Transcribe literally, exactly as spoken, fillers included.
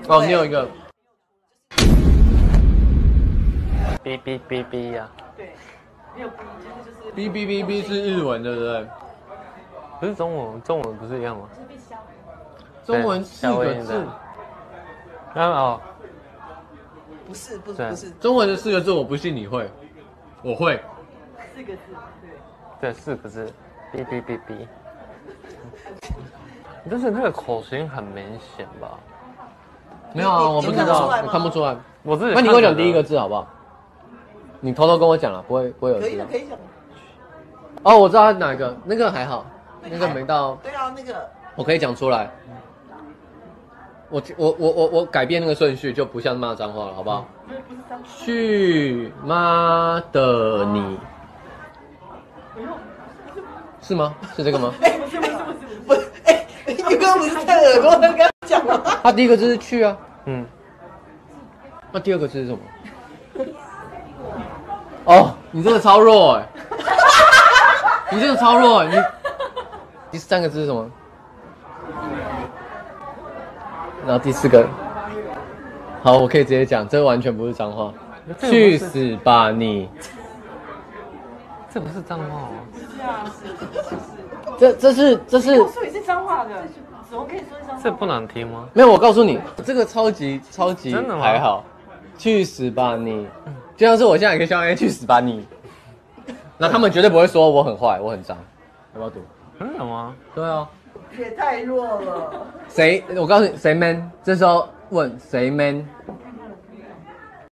哦，你有一个。 哔哔哔哔呀。 对，没有哔，就是哔哔哔哔是日文，对不对？ 不是中文，中文不是一样吗？ 中文四个字。 那哦， 不是不是不是， 中文的四个字我不信你会，我会。 四个字， 对。对，四个字，哔哔哔哔。但是那个口型很明显吧？ 没有啊，我不知道，我看不出来。 我自己。 那你给我讲第一个字好不好？你偷偷跟我讲了，不会不会有人知道。 可以的，可以讲。 哦，我知道哪个，那个还好，那个没到。 对啊，那个我可以讲出来。我我我我我改变那个顺序，就不像骂脏话了，好不好？去妈的你！是吗？是这个吗？ 哎，不是不是不是不是，哎，你刚刚不是在耳朵那跟他讲吗？ 他第一个字是去啊， 嗯。 那第二个字是什么？哦，你这个超弱哎、欸！你这个超弱哎、欸！你第三个字是什么？然后第四个，好，我可以直接讲，这完全不是脏话。去死吧你！ 这不是脏话哦。 是啊， 这这是这是。 所以是脏话的，怎么可以说是脏话？ 这不难听吗？ 没有，我告诉你，这个超级超级真的吗？ 还好。去死吧你！就像是我现在也可以笑哎，去死吧你！那他们绝对不会说我很坏，我很脏。要不要赌？ 真的吗？ 对啊。 也太弱了。 谁？我告诉你，谁 man？这时候问谁 man？